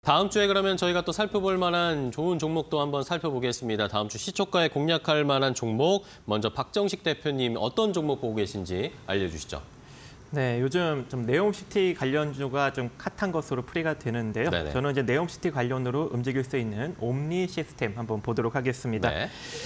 다음 주에 그러면 저희가 또 살펴볼 만한 좋은 종목도 한번 살펴보겠습니다. 다음 주 시초가에 공략할 만한 종목, 먼저 박정식 대표님 어떤 종목 보고 계신지 알려주시죠. 네, 요즘 좀 네옴시티 관련주가 좀 핫한 것으로 풀이가 되는데요. 네네. 저는 이제 네옴시티 관련으로 움직일 수 있는 옴니 시스템 한번 보도록 하겠습니다. 네.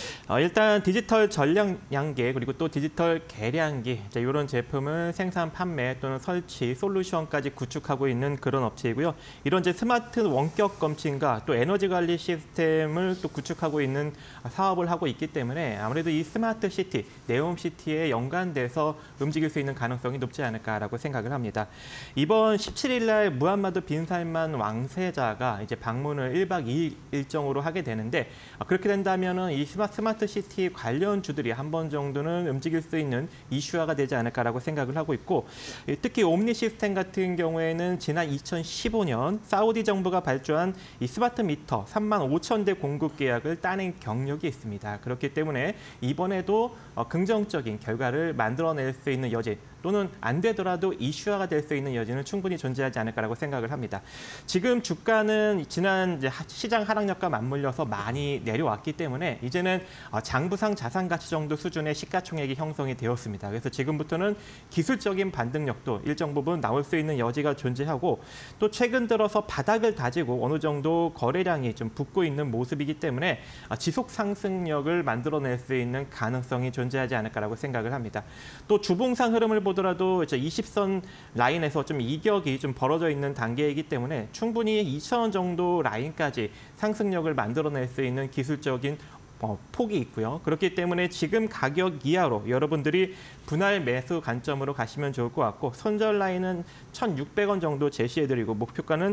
일단 디지털 전량계 그리고 또 디지털 계량기 이런 제품을 생산, 판매 또는 설치, 솔루션까지 구축하고 있는 그런 업체이고요. 이런 이제 스마트 원격 검침과 또 에너지 관리 시스템을 또 구축하고 있는 사업을 하고 있기 때문에 아무래도 이 스마트 시티, 네옴시티에 연관돼서 움직일 수 있는 가능성이 높지 않을까라고 생각을 합니다. 이번 17일 날 무함마드 빈 살만 왕세자가 이제 방문을 1박 2일 일정으로 하게 되는데 그렇게 된다면은 이 스마트 시티 관련주들이 한 번 정도는 움직일 수 있는 이슈화가 되지 않을까라고 생각을 하고 있고, 특히 옴니 시스템 같은 경우에는 지난 2015년 사우디 정부가 발주한 이 스마트 미터 35,000대 공급 계약을 따낸 경력이 있습니다. 그렇기 때문에 이번에도 긍정적인 결과를 만들어낼 수 있는 여지, 또는 안 되더라도 이슈화가 될 수 있는 여지는 충분히 존재하지 않을까라고 생각을 합니다. 지금 주가는 지난 시장 하락력과 맞물려서 많이 내려왔기 때문에 이제는 장부상 자산가치 정도 수준의 시가총액이 형성이 되었습니다. 그래서 지금부터는 기술적인 반등력도 일정 부분 나올 수 있는 여지가 존재하고, 또 최근 들어서 바닥을 다지고 어느 정도 거래량이 좀 붙고 있는 모습이기 때문에 지속 상승력을 만들어낼 수 있는 가능성이 존재하지 않을까라고 생각을 합니다. 또 주봉상 흐름을 보더라도 20선 라인에서 좀 이격이 좀 벌어져 있는 단계이기 때문에 충분히 2,000원 정도 라인까지 상승력을 만들어낼 수 있는 기술적인 폭이 있고요. 그렇기 때문에 지금 가격 이하로 여러분들이 분할 매수 관점으로 가시면 좋을 것 같고, 손절 라인은 1,600원 정도 제시해드리고 목표가는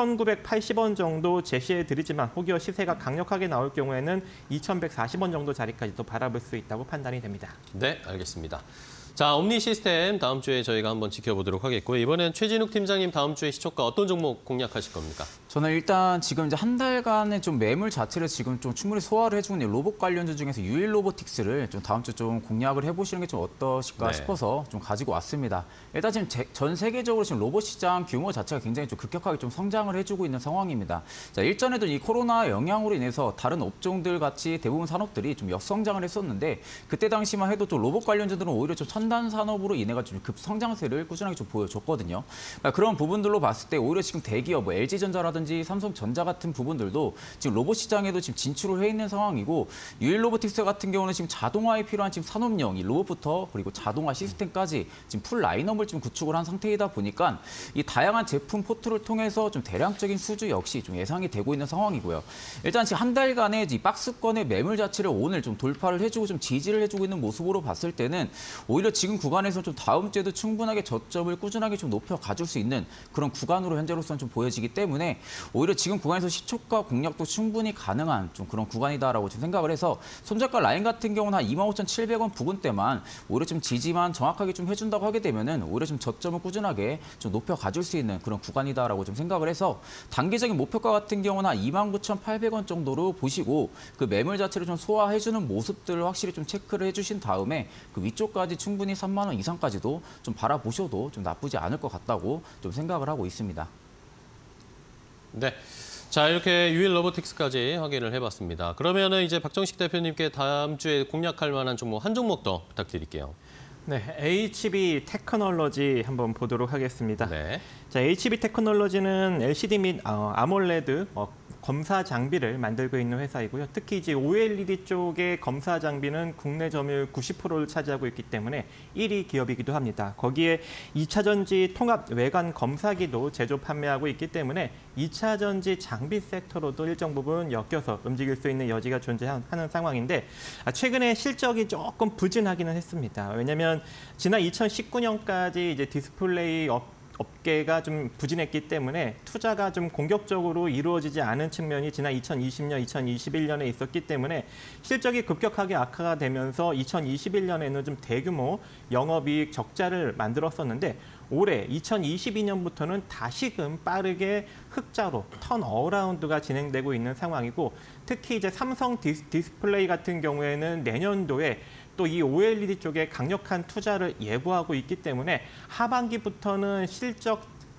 1,980원 정도 제시해드리지만 혹여 시세가 강력하게 나올 경우에는 2,140원 정도 자리까지도 바라볼 수 있다고 판단이 됩니다. 네, 알겠습니다. 자, 옴니 시스템 다음 주에 저희가 한번 지켜보도록 하겠고요. 이번엔 최진욱 팀장님 다음 주에 시초가 어떤 종목 공략하실 겁니까? 저는 일단 지금 이제 한 달간의 좀 매물 자체를 지금 좀 충분히 소화를 해주는 로봇 관련주 중에서 유일 로보틱스를 좀 다음 주 좀 공략을 해보시는 게 좀 어떠실까 싶어서 좀 가지고 왔습니다. 일단 지금 전 세계적으로 지금 로봇 시장 규모 자체가 굉장히 좀 급격하게 좀 성장을 해주고 있는 상황입니다. 자, 일전에도 이 코로나 영향으로 인해서 다른 업종들 같이 대부분 산업들이 좀 역성장을 했었는데, 그때 당시만 해도 좀 로봇 관련주들은 오히려 좀 첨단 산업으로 인해가 좀 급성장세를 꾸준하게 좀 보여줬거든요. 그러니까 그런 부분들로 봤을 때 오히려 지금 대기업, 뭐 LG전자라든지 삼성전자 같은 부분들도 지금 로봇 시장에도 지금 진출을 해 있는 상황이고, 유일 로보틱스 같은 경우는 지금 자동화에 필요한 지금 산업용, 이 로봇부터 그리고 자동화 시스템까지 지금 풀 라인업을 좀 구축을 한 상태이다 보니까 이 다양한 제품 포트를 통해서 좀 대량적인 수주 역시 좀 예상이 되고 있는 상황이고요. 일단 지금 한 달간의 이 박스권의 매물 자체를 오늘 좀 돌파를 해주고 좀 지지를 해주고 있는 모습으로 봤을 때는 오히려 지금 구간에서 좀 다음 주에도 충분하게 저점을 꾸준하게 좀 높여 가줄 수 있는 그런 구간으로 현재로서는 좀 보여지기 때문에 오히려 지금 구간에서 시초가 공략도 충분히 가능한 좀 그런 구간이다라고 좀 생각을 해서, 손절가 라인 같은 경우는 한 25,700원 부근대만 오히려 좀 지지만 정확하게 좀 해준다고 하게 되면은 오히려 좀 저점을 꾸준하게 좀 높여 가줄 수 있는 그런 구간이다라고 좀 생각을 해서, 단기적인 목표가 같은 경우는 한 29,800원 정도로 보시고 그 매물 자체를 좀 소화해주는 모습들을 확실히 좀 체크를 해주신 다음에 그 위쪽까지 충분히 3만 원 이상까지도 좀 바라보셔도 좀 나쁘지 않을 것 같다고 좀 생각을 하고 있습니다. 네. 자, 이렇게 유일 로보틱스까지 확인을 해봤습니다. 그러면은 이제 박정식 대표님께 다음 주에 공략할 만한 종목 한 종목 더 부탁드릴게요. 네, HB 테크놀로지 한번 보도록 하겠습니다. 네. 자, HB 테크놀로지는 LCD 및 아몰레드 검사 장비를 만들고 있는 회사이고요. 특히 이제 OLED 쪽의 검사 장비는 국내 점유율 90%를 차지하고 있기 때문에 1위 기업이기도 합니다. 거기에 2차 전지 통합 외관 검사기도 제조 판매하고 있기 때문에 2차 전지 장비 섹터로도 일정 부분 엮여서 움직일 수 있는 여지가 존재하는 상황인데, 최근에 실적이 조금 부진하기는 했습니다. 왜냐하면 지난 2019년까지 이제 디스플레이 업계가 좀 부진했기 때문에 투자가 좀 공격적으로 이루어지지 않은 측면이 지난 2020년, 2021년에 있었기 때문에 실적이 급격하게 악화가 되면서 2021년에는 좀 대규모 영업이익 적자를 만들었었는데, 올해 2022년부터는 다시금 빠르게 흑자로 턴어라운드가 진행되고 있는 상황이고, 특히 이제 삼성 디스플레이 같은 경우에는 내년도에 또 이 OLED 쪽에 강력한 투자를 예고하고 있기 때문에 하반기부터는 실적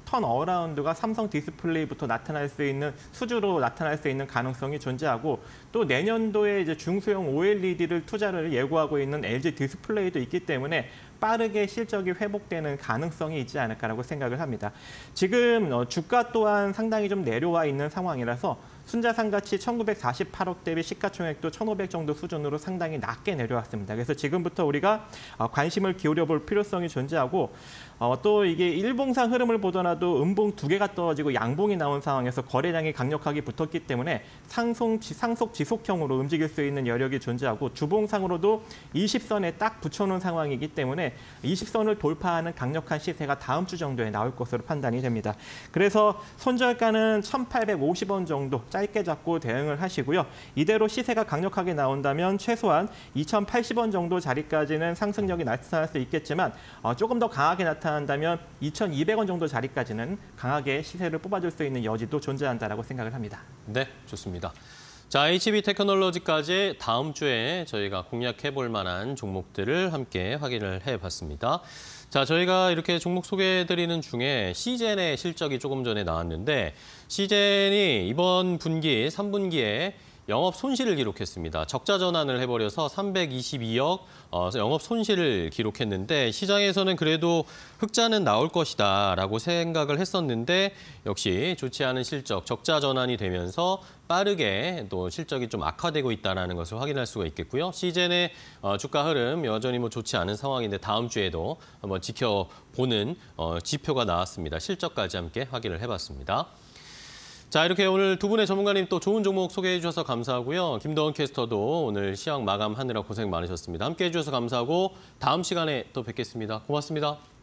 턴어라운드가 삼성 디스플레이부터 나타날 수 있는 수주로 나타날 수 있는 가능성이 존재하고 또 내년도에 이제 중소형 OLED를 투자를 예고하고 있는 LG 디스플레이도 있기 때문에 빠르게 실적이 회복되는 가능성이 있지 않을까라고 생각을 합니다. 지금 주가 또한 상당히 좀 내려와 있는 상황이라서 순자산 가치 1948억 대비 시가총액도 1,500 정도 수준으로 상당히 낮게 내려왔습니다. 그래서 지금부터 우리가 관심을 기울여 볼 필요성이 존재하고 또 이게 일봉상 흐름을 보더라도 음봉 2개가 떨어지고 양봉이 나온 상황에서 거래량이 강력하게 붙었기 때문에 상속 지속형으로 움직일 수 있는 여력이 존재하고 주봉상으로도 20선에 딱 붙여놓은 상황이기 때문에 20선을 돌파하는 강력한 시세가 다음 주 정도에 나올 것으로 판단이 됩니다. 그래서 손절가는 1,850원 정도 짧게 잡고 대응을 하시고요. 이대로 시세가 강력하게 나온다면 최소한 2,080원 정도 자리까지는 상승력이 나타날 수 있겠지만 조금 더 강하게 나타난다면 2,200원 정도 자리까지는 강하게 시세를 뽑아줄 수 있는 여지도 존재한다라고 생각을 합니다. 네, 좋습니다. 자, HB 테크놀로지까지 다음 주에 저희가 공략해볼 만한 종목들을 함께 확인을 해봤습니다. 자, 저희가 이렇게 종목 소개해드리는 중에 시젠의 실적이 조금 전에 나왔는데 시젠이 이번 분기, 3분기에 영업 손실을 기록했습니다. 적자 전환을 해버려서 322억 영업 손실을 기록했는데 시장에서는 그래도 흑자는 나올 것이다라고 생각을 했었는데 역시 좋지 않은 실적, 적자 전환이 되면서 빠르게 또 실적이 좀 악화되고 있다는 것을 확인할 수가 있겠고요. 시젠의 주가 흐름 여전히 좋지 않은 상황인데 다음 주에도 한번 지켜보는 지표가 나왔습니다. 실적까지 함께 확인을 해봤습니다. 자, 이렇게 오늘 두 분의 전문가님 또 좋은 종목 소개해 주셔서 감사하고요. 김도원 캐스터도 오늘 시황 마감하느라 고생 많으셨습니다. 함께해 주셔서 감사하고 다음 시간에 또 뵙겠습니다. 고맙습니다.